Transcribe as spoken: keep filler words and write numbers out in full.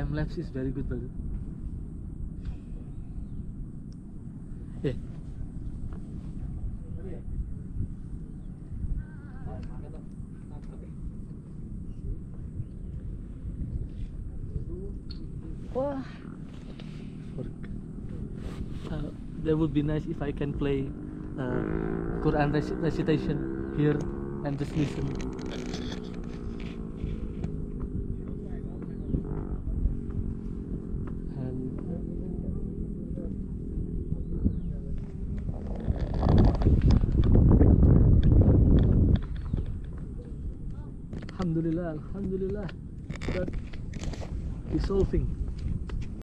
time lapse is very good, brother. Yeah. Wah. Uh, that would be nice if I can play uh, Quran rec recitation here and just listen. And Alhamdulillah, Alhamdulillah, that resolving.